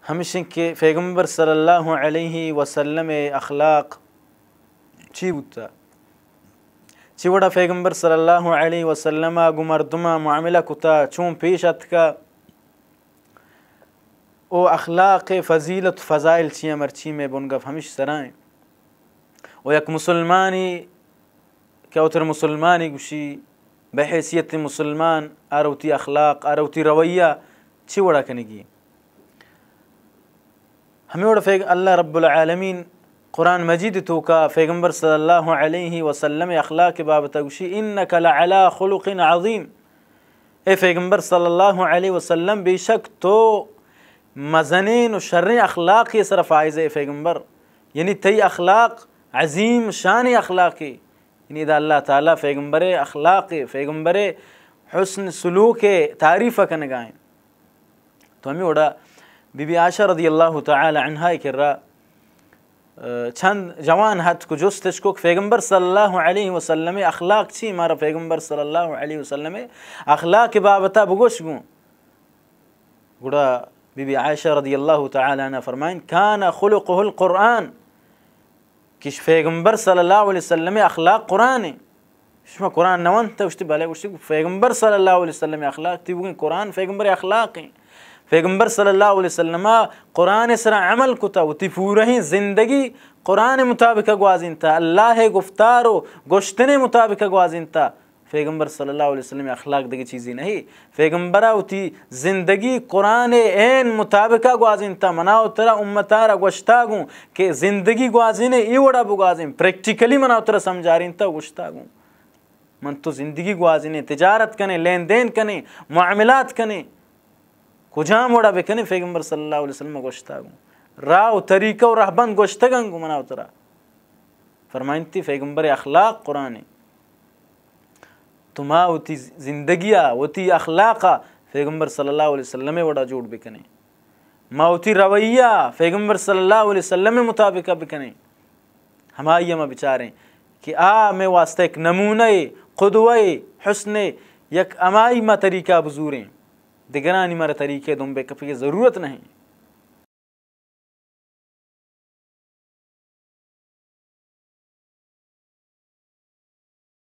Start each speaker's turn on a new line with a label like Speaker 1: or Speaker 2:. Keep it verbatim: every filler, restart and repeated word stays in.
Speaker 1: ہمیشہ کہ پیغمبر صلی اللہ علیہ وسلم اخلاق چی بودتا چی وڑا پیغمبر صلی اللہ علیہ وسلم گو مردما معاملہ کتا چون پیش اتکا او اخلاق فضیلت فضائل چی مرچی میں بنگف ہمیش سرائیں و یک مسلمانی کہ اوتر مسلمانی گوشی بحیثیت مسلمان آروتی اخلاق آروتی رویہ چی وڑا کنگی ہمیں وڑا فیگ اللہ رب العالمین قرآن مجید تو کا پیغمبر صلی اللہ علیہ وسلم اخلاق کے بابتا گوشی انک لعلا خلق عظیم اے پیغمبر صلی اللہ علیہ وسلم بے شک تو مزنین و شرین اخلاق یہ صرف آئیز اے پیغمبر یعنی تی اخلاق عظیم شان اخلاق یعنی دا اللہ تعالیٰ پیغمبر اخلاق پیغمبر حسن سلوک تعریف کنگائیں تو ہمیں وڑا بی بی عائشہ رضی اللہ تعالی عنہ کر رہا چند جوان حد کو جستش کو پیغمبر صلی اللہ علیہ وسلم اخلاق چی مارا پیغمبر صلی اللہ علیہ وسلم اخلاق بابتا بگوش گوں گوڑا بی بی عائشہ رضی اللہ تعالی عنہ فرمائیں کان خلقہ القرآن کہ پیغمبر صلی اللہ علیہ وسلم اخلاق قرآن ہے شما قرآن نوان تا وشتی بھلے وشتی پیغمبر صلی اللہ علیہ وسلم اخلاق تی بگیں قرآن پیغمبر اخلاق ہیں پیغمبر صلی اللہ علیہ وسلم قرآن سرا عمل کتا و تی پورہی زندگی قرآن مطابق گوازین تا اللہ گفتار و گوشتنے مطابق گوازین تا پیغمبر صلی اللہ علیہ وسلم اخلاق دگی چیزی نہیں پیغمبرہ تی زندگی قرآن این مطابق گوازین تا مناو ترا امتارا گوشتا گوں کہ زندگی گوازین ای وڑا بگوازین پریکٹیکلی مناو ترا سمجھارین تا گوشتا گوں من تو زندگی گوازین تجارت کنے لین دین کنے معاملات کنے کجام وڑا بکنے پیغمبر صلی اللہ علیہ وسلم گوشتا گوں راو طریقہ و رہبند گوشتا گنگو مناو ترا فرمائن تی پیغمبر اخلاق قرآن تو ما وتی زندگیہ وتی اخلاقہ پیغمبر صلی اللہ علیہ وسلم وڑا جوڑ بکنے ما وتی رویہ پیغمبر صلی اللہ علیہ وسلم مطابقہ بکنے ہمائی ہم بچاریں کہ آ میں واسطہ ایک نمونہ قدوہ حسن یک امائی ما طریقہ بزوریں دگرانی مارا طریقے دن بے کفی ضرورت نہیں